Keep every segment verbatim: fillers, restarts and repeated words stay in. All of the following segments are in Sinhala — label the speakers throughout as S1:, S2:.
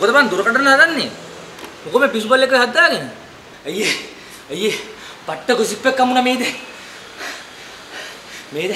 S1: මොකද මං දුරකටන හදන්නේ? මොකද මේ පිස්සුබල් එක හදාගෙන? අයියේ අයියේ පට්ට ගොසිප් එකක් හම්බුණා මේද? මේද?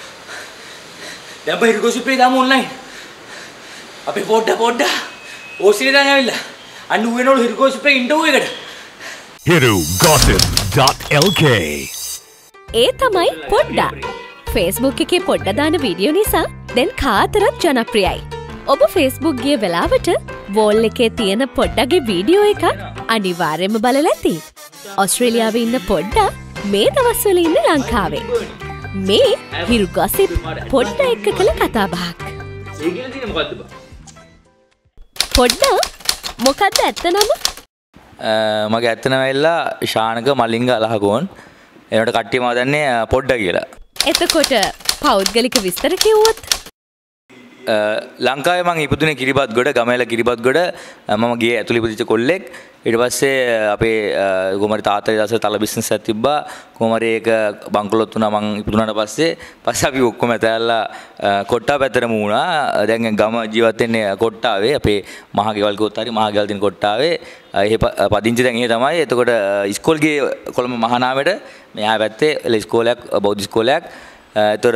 S1: දැන් බහිර ගොසිප් එක දාමු ඔන්ලයින්. අපේ පොඩ්ඩ පොඩ්ඩ ඕස්ට්‍රේලියාවෙන් ඇවිල්ලා අන්න ඌේනවලු හිරු ගොසිප් එකේ ඉන්ටර්විව් එකට.
S2: hiru gossip dot l k
S3: ඒ තමයි පොඩ්ඩා. Facebook එකේ පොඩ්ඩා දාන වීඩියෝ නිසා දැන් කාතරත් ජනප්‍රියයි. ඔබ Facebook ගිය වෙලාවට වෝල් එකේ තියෙන පොඩ්ඩාගේ වීඩියෝ එකක් අනිවාර්යයෙන්ම බලලා ඇති. ඕස්ට්‍රේලියාවේ ඉන්න පොඩ්ඩා මේ දවස්වල ඉන්න ලංකාවේ. මේ හිරු gossip පොඩ්ඩා එක්ක කළ කතාබහක්.
S1: ඒ කියලා තියෙන්නේ මොකද්ද බා?
S3: පොඩ්ඩා මොකද්ද ඇත්ත නම?
S1: මගේ ඇත්ත නම ඇවිල්ලා ශානක මලිංග අලහගෝන්. ඒකට කට්ටිය මම දන්නේ පොඩ්ඩා කියලා.
S3: එතකොට පෞද්ගලික විස්තර කිව්වොත්
S1: ලංකාවේ මම ඉපදුනේ කිරිබත්ගොඩ ගමේල කිරිබත්ගොඩ මම ගියේ ඇතුළේ ඉපදිච්ච කොල්ලෙක්. ඊට පස්සේ අපේ කොහමරි තාත්තගේ දවසේ තල බිස්නස් එකක් තිබ්බා. කොහමරි ඒක බංකොලොත් වුණා මං ඉපදුනාට පස්සේ. පස්සේ අපි ඔක්කොම ඇතැල්ලා කොට්ටා පැත්තටම වුණා. දැන් ගම ජීවත් වෙන්නේ කොට්ටාවේ. අපේ මහා ගෙවල් කිව්වොත් හරි මහා ගෙවල් තියෙන කොට්ටාවේ. එහෙ පදිංචි දැන් එහෙ තමයි. එතකොට ඉස්කෝල් ගියේ කොළඹ මහානාමයට. මෙහා පැත්තේ ඉස්කෝලයක් බෞද්ධ ඉස්කෝලයක්. ඒතර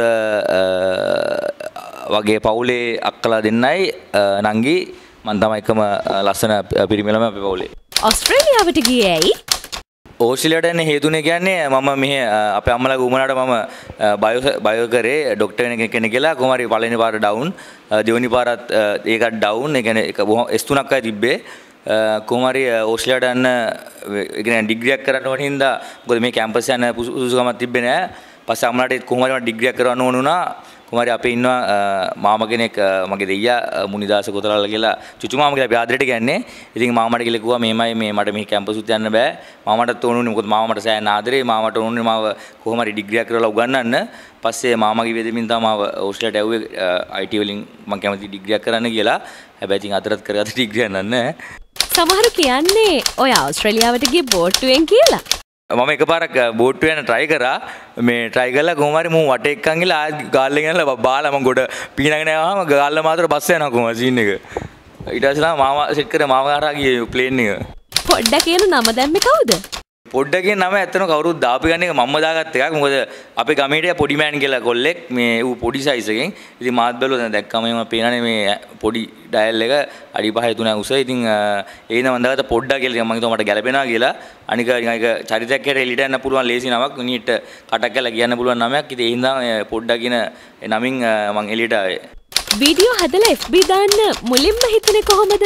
S1: වගේ පවුලේ අක්කලා දෙන්නයි නංගි මම තමයි එකම ලස්සන පිරිමි ළමයි අපේ පවුලේ.
S3: ඕස්ට්‍රේලියාවට ගියේ ඇයි?
S1: ඕස්ට්‍රේලියාවට එන්නේ හේතුනේ කියන්නේ මම මෙහෙ අපේ අම්මලාගේ උමනාට මම බයෝ බයෝ කරේ ડોක්ටර් කෙනෙක් කියලා කොහොම හරි පළවෙනි පාර ඩවුන් දෙවෙනි පාරත් ඒකත් ඩවුන්. ඒ කියන්නේ එක එස් තුනක් අය තිබ්බේ. කොහොම හරි ඕස්ට්‍රේලියාවට යන්න ඒ කියන්නේ ඩිග්‍රියක් කරන්න ඕන හින්දා මොකද මේ කැම්පස් යන සුසුකමක් තිබ්බේ නෑ. පස්සේ අම්මලාට කොහොම හරි ඩිග්‍රියක් කරවන්න ඕන වුණා. කොහොම හරි අපේ ඉන්නවා මාමා කෙනෙක් මගේ දෙයියා මුනිදාස කොතලාල කියලා චුචු මාමා කියලා අපි ආදරයට කියන්නේ. ඉතින් මාමාට කියලා කිව්වා මෙහෙමයි මේ මට මේ කැම්පස් උත් යන්න බෑ. මාමාටත් ඕනුනේ මොකද මාමා මට සෑහෙන ආදරේ. මාමාට ඕනුනේ මාව කොහොම හරි ඩිග්‍රියක් කරලා උගන්වන්න. පස්සේ මාමාගේ වේදමින් තමයි මාව ඕස්ට්‍රේලියාට ඇව්වේ ආයි ටී වලින් මම කැමති ඩිග්‍රියක් කරන්න කියලා. හැබැයි ඉතින් අතරත් කරගත්ත ඩිග්‍රියක් නෑ.
S3: සමහරු කියන්නේ ඔය ඕස්ට්‍රේලියාවට ගිය බෝට්ටුවෙන් කියලා.
S1: මම එකපාරක් බෝට්ටු යන try කරා මේ try කරලා කොහොම හරි මම වටේ එක්කන් ගිහලා ආයෙත් ගාල්ලෙන් යනලා බාලා මම ගොඩ පීනගෙන ආවම ගාල්ල මාතර බස් යනවා කොහොමද සීන් එක. ඊට පස්සේ මාමා සෙට් කරේ මාමා කරා ගියේ ප්ලේන් එක.
S3: පොඩ්ඩා කියන නම දැම්මේ කවුද?
S1: පොඩ්ඩා කියන නම ඇත්තටම කවුරුත් දාපු ගන්න එක මම්ම දාගත්ත එකක්. මොකද අපේ ගමේ හිටිය පොඩි මෑන් කියලා කොල්ලෙක් මේ ඌ පොඩි සයිස් එකෙන්. ඉතින් මාත් බැලුවා දැන් දැක්කම මම පේනනේ මේ පොඩි ඩයල් එක අඩි පහේ තුනයි උස. ඉතින් ඒ නම දාගත්ත පොඩ්ඩා කියලා මම හිතුවා මට ගැලපෙනවා කියලා. අනික ඒක චරිතයක් හැට එලිට යන්න පුළුවන් ලේසි නමක්. මිනිහට කටක් කරලා කියන්න පුළුවන් නමක්. ඉතින් ඒ හින්දා පොඩ්ඩා කියන නමින් මම එලියට ආවේ.
S3: වීඩියෝ හදලා එෆ් බී දාන්න මුලින්ම හිතුනේ කොහොමද?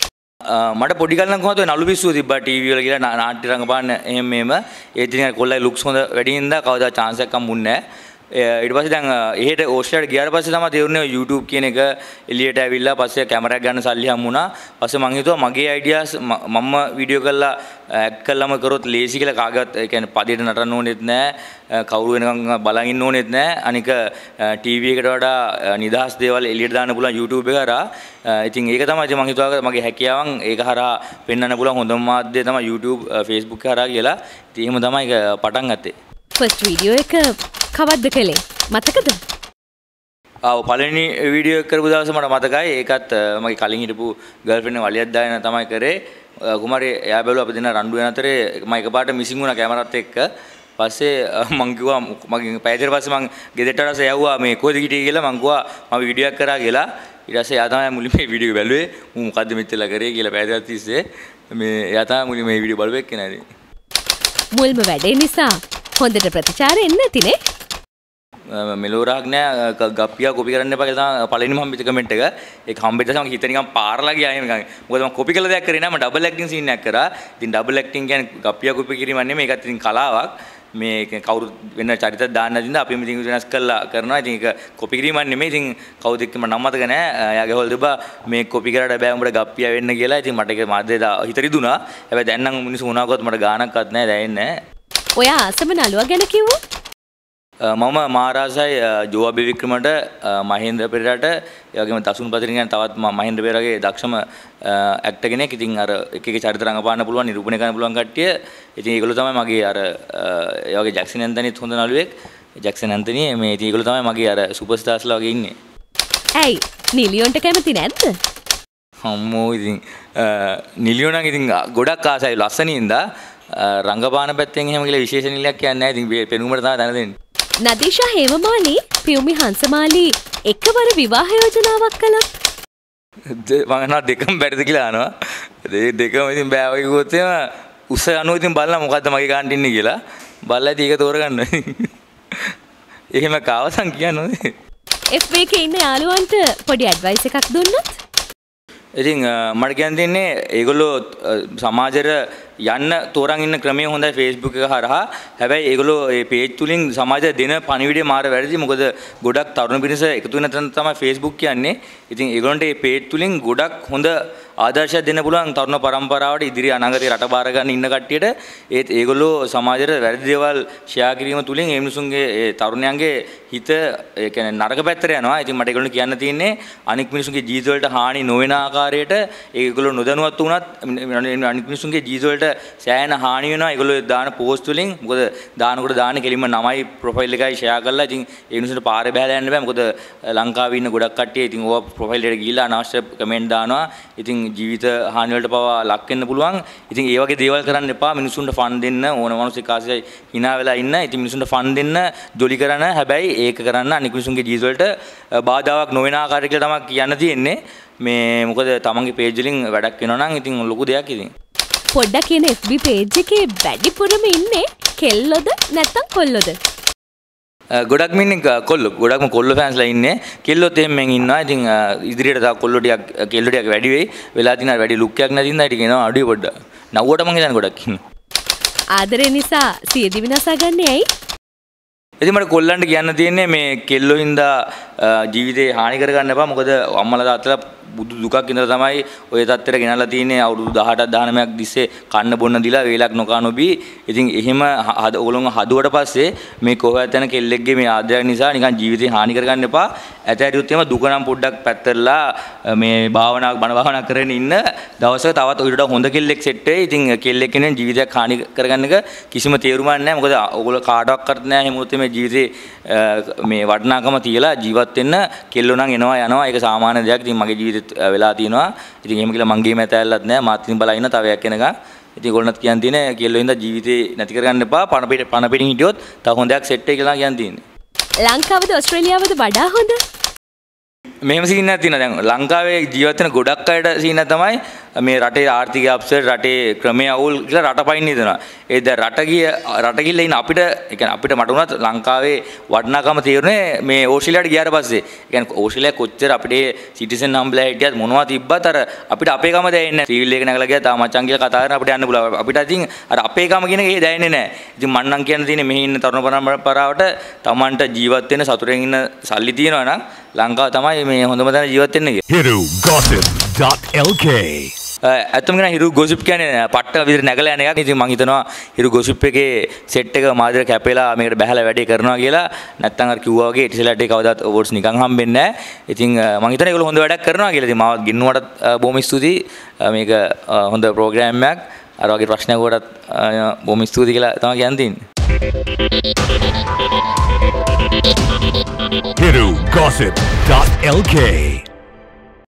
S1: මට පොඩි කාලේ නම් කොහොමද නළු පිස්සුව තිබ්බා ටීවී වල කියලා නාට්‍ය රංගපාන්න එහෙම මෙහෙම. ඒ ඉතින් කොල්ලයි ලුක්ස් හොඳ වැඩි හින්දා කවදා chance එකක් හම්බුන්නේ නැහැ. ඊට පස්සේ දැන් එහෙට ඕස්ට්‍රේලියාවට ගියාට පස්සේ තමයි තේරුනේ YouTube කියන එක එළියට ඇවිල්ලා පස්සේ කැමරාවක් ගන්න සල්ලි හම්බුණා. පස්සේ මං හිතුවා මගේ අයිඩියාස් මම වීඩියෝ කරලා ඇක්ට් කළාම කරොත් ලේසි කියලා කාගවත් ඒ කියන්නේ පදේට නටන්න ඕනෙත් නැහැ. කවුරු වෙනකන් බලන් ඉන්න ඕනෙත් නැහැ. අනික ටීවී එකට වඩා නිදහස් දේවල් එළියට දාන්න පුළුවන් YouTube එක හරහා. ඉතින් ඒක තමයි මං හිතුවා මගේ හැකියාවන් ඒක හරහා පෙන්වන්න පුළුවන් හොඳම මාධ්‍යය තමයි YouTube Facebook හරහා කියලා. ඉතින් එහෙම තමයි ඒක පටන් ගත්තේ.
S3: ෆස්ට් වීඩියෝ එක කවද්ද කළේ මතකද?
S1: ආව පළවෙනි වීඩියෝ එක කරපු දවස මට මතකයි. ඒකත් මගේ කලින් හිටපු ගර්ල්ෆ්‍රෙන්ඩ් වලියක් දාගෙන තමයි කරේ. කුමාරී එයා බැලුවා අපි දෙන්න රණ්ඩු වෙන අතරේ මම එකපාරට මිසින් වුණා කැමරාත් එක්ක. පස්සේ මං කිව්වා මගේ පැයකට පස්සේ මං ගෙදරට ආවසේ යවුවා මේ කොහෙද ගිහින් කියලා මං කිව්වා මම වීඩියෝ එකක් කරා කියලා. ඊට පස්සේ එයා තමයි මුලින්ම මේ වීඩියෝ එක බැලුවේ. මම මොකද්ද මෙච්චර කරේ කියලා පැයකට තිස්සේ මේ එයා තමයි මුලින්ම මේ වීඩියෝ බලුවේ කෙනා ඉතින්.
S3: මුල්ම වැඩේ නිසා හොඳට ප්‍රතිචාර එන්නේ නැතිනේ.
S1: මෙලෝරාක් නෑ ගප්පියා කොපි කරන්න එපා කියලා තමයි පළවෙනිම හම්බෙච්ච කමෙන්ට් එක. ඒක හම්බෙච්ච තමයි හිත නිකන් පාරලා ගියා නිකන්. මොකද මම කොපි කළා දෙයක් කරේ නෑ මම ඩබල් ඇක්ටිං සීන් එකක් කරා. ඉතින් ඩබල් ඇක්ටිං කියන්නේ ගප්පියා කොපි කිරීම නෙමෙයි ඒකත් ඉතින් කලාවක්. මේ කවුරු වෙන චරිතයක් දාන්න දින්ද අපි ඉතින් වෙනස් කරලා කරනවා. ඉතින් ඒක කොපි කිරීමක් නෙමෙයි. ඉතින් කවුද එක්ක මම නම් මතක නෑ. එයාගේ හොල් තිබ්බා මේ කොපි කරාට බෑ උඹට ගප්පියා වෙන්න කියලා. ඉතින් මට ඒක මාධ්‍යය හිත රිදුනා. හැබැයි දැන් නම් මිනිස්සු මොනවාක්වත් මට ගානක්වත් නෑ දැනෙන්නේ නෑ.
S3: ඔයා ආසම නළුවා ගැන කිව්වොත්
S1: මම මාරාසයි ජෝවා බිවික්‍රමට මහේන්ද්‍ර පෙරේරාට ඒ වගේම දසුන් පතිරින් යන තවත් මහේන්ද්‍ර පෙරේරාගේ දක්ෂම ඇක්ටර් කෙනෙක්. ඉතින් අර එක එක චරිත රංගපාන්න පුළුවන් නිරූපණය කරන්න පුළුවන් කට්ටිය. ඉතින් ඒගොල්ලෝ තමයි මගේ අර ඒ වගේ ජැක්සන් ඇන්තනිත් හොඳ නළුවෙක්. ජැක්සන් ඇන්තනි මේ ඉතින් ඒගොල්ලෝ තමයි මගේ අර සුපර්ස්ටාර්ස්ලා වගේ ඉන්නේ.
S3: ඇයි නිලියොන්ට කැමති නැද්ද?
S1: අම්මෝ ඉතින් නිලියෝ නම් ඉතින් ගොඩක් ආසයි ලස්සනින්දා රංගපාන පැත්තෙන් එහෙම කියලා විශේෂ නිලයක් කියන්නේ නැහැ. ඉතින් පෙනුමට තමයි දැන දෙන්නේ.
S3: නදීෂා හේමමාලි පියුමි හංසමාලි එකවර විවාහ යෝජනාවක් කළා.
S1: මම නා දෙකම බැරිද කියලා අහනවා. ඒ දෙකම ඉතින් බෑ වගේ කිව්වොත් එහෙම උස යනවා ඉතින් බලන්න මොකද්ද මගේ ගානට ඉන්නේ කියලා. බලලා ඉතින් ඒක තෝරගන්න. එහෙම කාවසන් කියන්නේ.
S3: එෆ් බී එකේ ඉන්න යාළුවන්ට පොඩි ඇඩ්වයිස් එකක් දුන්නොත්?
S1: ඉතින් මට කියන්න දෙන්නේ ඒගොල්ලෝ සමාජයට යන්න තෝරන් ඉන්න ක්‍රමය හොඳයි Facebook එක හරහා. හැබැයි ඒගොල්ලෝ මේ page තුලින් සමාජයට දෙන පණිවිඩය මාර වැරදි. මොකද ගොඩක් තරුණ පිරිස එකතු වෙන තැන තමයි Facebook කියන්නේ. ඉතින් ඒගොල්ලන්ට මේ page තුලින් ගොඩක් හොඳ ආදර්ශයක් දෙන්න පුළුවන් තරුණ පරම්පරාවට ඉදිරි අනාගතේ රට බාර ගන්න ඉන්න කට්ටියට. ඒත් ඒගොල්ලෝ සමාජයට වැරදි දේවල් ෂෙයා කිරීම තුලින් ඒ මිනිසුන්ගේ ඒ තරුණයන්ගේ හිත ඒ කියන්නේ නරක පැත්තට යනවා. ඉතින් මට ඒගොල්ලන්ට කියන්න තියෙන්නේ අනික් මිනිසුන්ගේ ජීවිත වලට හානි නොවන ආකාරයට ඒගොල්ලෝ නොදැනුවත් වුණත් අනික් මිනිසුන්ගේ ජීවිත වලට සෑහෙන හානි වෙනවා. ඒගොල්ලෝ දාන පෝස්ට් වලින් මොකද දානකොට දාන්නේ කෙලින්ම නමයි ප්‍රොෆයිල් එකයි ෂෙයා කරලා ඉතින් ඒ මිනිසුන්ට පාරේ බහලා යන්න බෑ. මොකද ලංකාවේ ඉන්න ගොඩක් කට්ටිය ඉතින් ඕවා ප්‍රොෆයිල් එකට ගිහිල්ලා අනවශ්‍ය කමෙන්ට් දානවා. ඉතින් ජීවිත හානි වලට පවා ලක් වෙන්න පුළුවන්. ඉතින් ඒ වගේ දේවල් කරන්න එපා. මිනිසුන්ට ෆන් දෙන්න ඕන මිනිස්සු කාසියයි hina වෙලා ඉන්න. ඉතින් මිනිසුන්ට ෆන් දෙන්න ජොලි කරන හැබැයි ඒක කරන්න අනික මිනිසුන්ගේ ජීවිත වලට බාධාවක් නොවන ආකාරයකට තමයි කියන්න තියෙන්නේ. මේ මොකද තමන්ගේ පේජ් වලින් වැඩක් වෙනවා නම් ඉතින් ලොකු දෙයක් ඉතින්.
S3: පොඩ්ඩක් කියන එෆ් බී පේජ් එකේ වැඩිපුරම ඉන්නේ කෙල්ලොද නැත්නම් කොල්ලොද?
S1: ගොඩක් මින්නේ කොල්ලෝ. ගොඩක්ම කොල්ලෝ ෆෑන්ස්ලා ඉන්නේ. කෙල්ලොත් එහෙම මෙන් ඉන්නවා. ඉතින් ඉදිරියට තව කොල්ලෝ ටිකක් කෙල්ලෝ ටිකක් වැඩි වෙයි. වෙලා තිනා වැඩි ලුක් එකක් නැති ඉඳලා ටික එනවා අඩුයි පොඩ්ඩක්. නව්වට මං හිතන්නේ ගොඩක් ඉන්නවා.
S3: ආදරේ නිසා සියදි විනාසා ගන්නේ ඇයි?
S1: ඉතින් මට කොල්ලන්ට කියන්න තියෙන්නේ මේ කෙල්ලෝ හින්දා ජීවිතේ හානි කරගන්න එපා. මොකද අම්මලා තාත්තලා බුදු දුකක් ඉඳලා තමයි ඔය තත්ත්වයට ගෙනල්ලා තියෙන්නේ. අවුරුදු දහඅටක් දහනවයක් තිස්සේ කන්න බොන්න දීලා වේලක් නොකා නොබී. ඉතින් එහෙම ඕගොල්ලෝ හදුවට පස්සේ මේ කොහොමද යන කෙල්ලෙක්ගේ මේ ආදරය නිසා නිකන් ජීවිතේ හානි කරගන්න එපා. ඇතහැරියොත් එහෙම දුක නම් පොඩ්ඩක් පැත්තටලා මේ භාවනාවක් බණ භාවනා කරගෙන ඉන්න දවසක තවත් ඔය වඩා හොඳ කෙල්ලෙක් සෙට් වෙයි. ඉතින් කෙල්ලෙක් කෙනෙක් ජීවිතයක් හානි කරගන්න එක කිසිම තේරුමක් නැහැ. මොකද ඕගොල්ලෝ කාටවත් නැහැ හැමෝත් මේ ජීවිතේ මේ වටිනාකම තියලා ජීවත් වෙන්න කෙල්ලෝ නම් එනවා යනවා. ඒක සාමාන්‍ය දෙයක්. ඉතින් මගේ ජීවිතේ වෙලා තියෙනවා. ඉතින් එහෙම කියලා මං ගේම ඇතැල්ලත් නැහැ. මාත් ඉතින් බලා ඉන්න තව එකක් එනකන්. ඉතින් ඒගොල්ලන්ත් කියන්න තියෙන්නේ කෙල්ලෝ හින්දා ජීවිතේ නැති කරගන්න එපා. පණ පිට පණ පිටින් හිටියොත් තව හොඳයක් සෙට් වෙයි කියලා කියන්න තියෙන්නේ.
S3: ලංකාවද ඕස්ට්‍රේලියාවද වඩා හොඳ?
S1: මෙහෙම සීන් එකක් තියෙනවා. දැන් ලංකාවේ ජීවත් වෙන ගොඩක් අයට සීන් එක තමයි මේ රටේ ආර්ථික අප්සෙට් රටේ ක්‍රමයේ අවුල් කියලා රට පයින් ඉදනවා. ඒ දැන් රට ගිය රට ගිහිල්ලා ඉන්න අපිට ඒ කියන්නේ අපිට මට උනත් ලංකාවේ වටිනාකම තේරුනේ මේ ඕස්ට්‍රේලියාවට ගියාට පස්සේ. ඒ කියන්නේ ඕස්ට්‍රේලියා කොච්චර අපිට සිටිසන් හම්බලා හිටියත් මොනවා තිබ්බත් අර අපිට අපේකම දැනෙන්නේ නැහැ. ටීවී එක නැගලා ගියා තා මචං කියලා කතා කරන අපිට යන්න පුළුවන්. අපිට ඉතින් අර අපේකම කියන එක දැනෙන්නේ නැහැ. ඉතින් මම නම් කියන්න තියෙන්නේ මෙහි ඉන්න තරුණ පරම්පරාවට Tamanට ජීවත් වෙන්න සතුටෙන් ඉන්න සල්ලි තියෙනවා නම් ලංකාව තමයි මේ හොඳම තැන ජීවත් වෙන්න කියලා.
S2: hiru gossip dot l k
S1: ඇත්තම කියන හිරු ගොසිප් කියන්නේ පට්ට විදිහට නැගලා යන එකක්. ඉතින් මම හිතනවා හිරු ගොසිප් එකේ සෙට් එක මාදිර කැපෙලා මේකට බහැලා වැඩේ කරනවා කියලා. නැත්තම් අර කිව්වා වගේ ඉතිසලට කවදාත් අවෝඩ්ස් නිකන් හම්බෙන්නේ නැහැ. ඉතින් මම හිතනවා ඒගොල්ලෝ හොඳ වැඩක් කරනවා කියලා. ඉතින් මාවත් ගින්නුවට බොහොම ස්තුතියි. මේක හොඳ ප්‍රෝග්‍රෑම් එකක්. අර වගේ ප්‍රශ්නයක් වලට බොහොම ස්තුතියි කියලා තමයි කියන්න තියෙන්නේ.
S2: hiru gossip dot l k